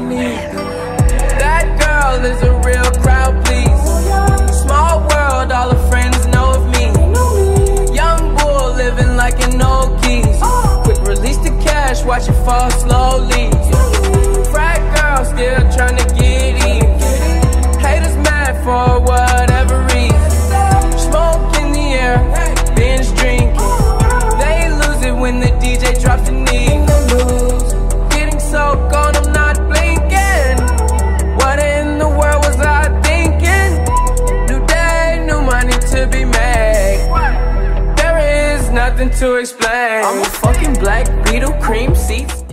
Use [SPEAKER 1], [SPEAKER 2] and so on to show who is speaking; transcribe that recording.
[SPEAKER 1] That girl is a real crowd, please. Small world, all her friends know of me. Young bull living like an old geese. Quick release the cash, watch it fall slowly. Frat girl still trying to get in. Haters mad for whatever reason. Smoke in the air, binge drinking. They lose it when the DJ drops the knee. Getting so gone, I'm not blinking. What in the world was I thinking? New day, new money to be made. There is nothing to explain. I'm a fucking black Beetle, cream seats.